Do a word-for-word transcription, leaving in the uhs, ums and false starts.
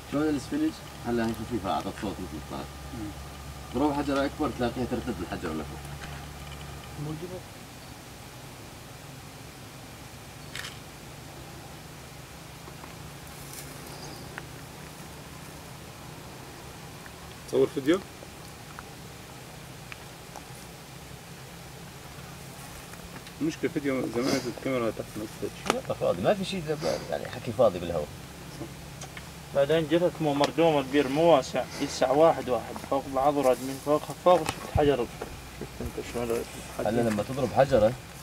شلون الاسفنج؟ هلا هي خفيفه اعطت صوت مثل الطائر. تروح حجره اكبر تلاقيها ترتد الحجر لفوق. تصور فيديو؟ المشكلة فيديو زمان نزلت الكاميرا تحت نص فاضي ما في شيء يعني حكي فاضي بالهواء. بعدين جثث مو مردومة، البير مو واسع، يسع واحد واحد فوق بعض وراد من فوق فوق. شفت حجر، شفت انت شلون هلا لما تضرب حجره